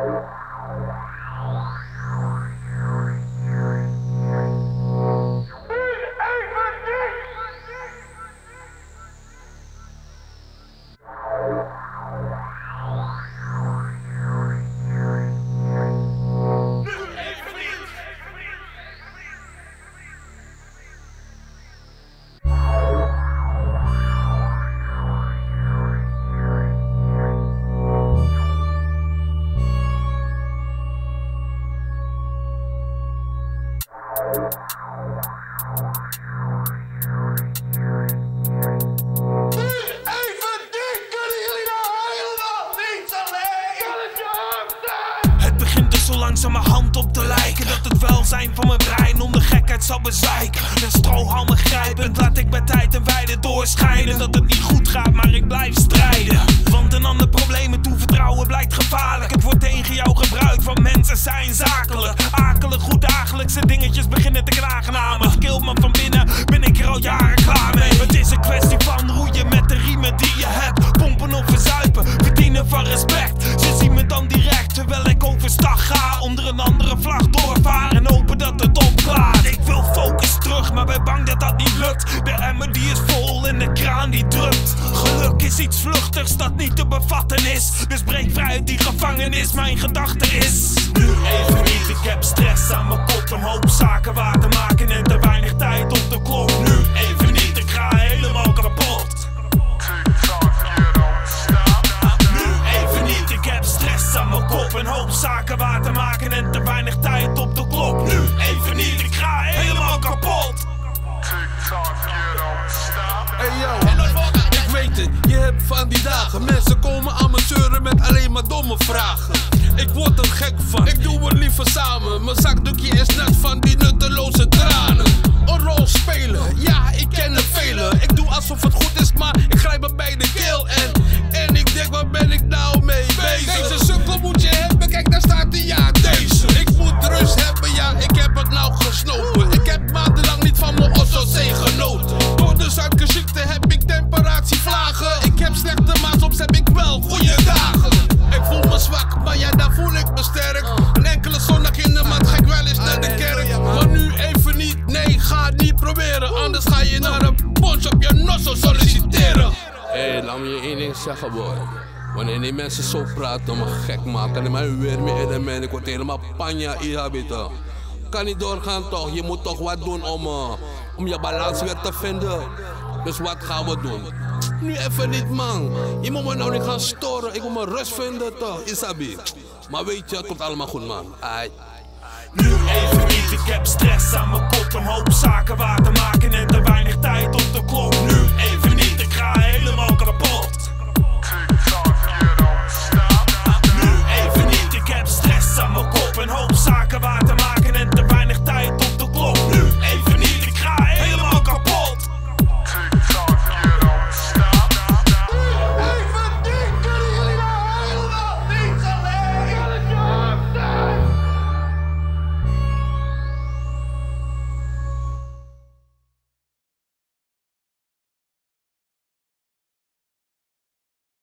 Het begint er zo langzamerhand op te lijken dat het welzijn van mijn brein om de gekheid zal bezwijken. En strohalmen grijpend laat ik bij tijd en wijde doorschijnen dat het niet goed gaat, maar ik blijf strijden. Want een ander problemen toevertrouwen blijkt gevaarlijk. Het wordt tegen jou gebruikt, want mensen zijn zakelijk. Akelig hoe dagelijkse dingetjes beginnen te knagen aan me. Het killt me van binnen, ben ik er al jaren klaar mee. Het is een kwestie van roeien met de riemen die je hebt. Pompen of verzuipen, verdienen van respect. Ze zien me dan direct terwijl ik overstag ga. Onder een andere vlag doorvaar en hopen dat het opklaart. Ik wil focus terug, maar ben bang dat dat niet lukt. De emmer die is vol en de kraan die drupt. Geluk is iets vluchtigs dat niet te bevatten is. Dus breek vrij uit die gevangenis, mijn gedachte is nu even niet, ik heb stress aan mijn kop. Een hoop zaken waar te maken en te weinig tijd op de klok. Nu even niet, ik ga helemaal kapot. Nu even niet, ik heb stress aan mijn kop. Een hoop zaken waar te maken en te weinig tijd op de klok. Nu even niet, ik ga helemaal kapot. Hey yo, ik weet het, je hebt van die dagen. Mensen komen aan me zeuren met alleen maar domme vragen. Ik word er gek van, ik doe het liever samen. Mijn zakdoekje is net van die nutteloze tranen. Een rol spelen, ja ik ken er vele. Ik doe alsof het goed is, maar ik grijp me bij de keel. En ik denk, waar ben ik nou mee bezig? Deze sukkel moet je hebben, kijk daar staat hij, ja deze. Ik moet rust hebben, ja ik heb het nou gesnopen. Ik heb maandenlang niet van mijn Ossosee genoten. Door de suikerziekte heb ik temperatievlagen. Ik heb slechte maat, soms heb ik wel goede dagen. Ik voel me zwak, maar ja daar voel ik me sterk. Een enkele zondag in de maand ga ik wel eens naar de kerk. Maar nu even niet, nee ga het niet proberen. Anders ga je naar een pons op je nosso solliciteren. Hé, laat me je één ding zeggen boy. Wanneer die mensen zo praten, me gek maken. En mij weer meer in de ik word helemaal panja ihabita. Kan niet doorgaan toch, je moet toch wat doen om je balans weer te vinden. Dus wat gaan we doen? Nu even niet man, je moet me nou niet gaan storen, ik moet me rust vinden toch, Isabi. Maar weet je, het komt allemaal goed man. Ai. Nu even niet, ik heb stress aan mijn kop. Een hoop zaken waar te maken en te weinig tijd op de klok. Nu even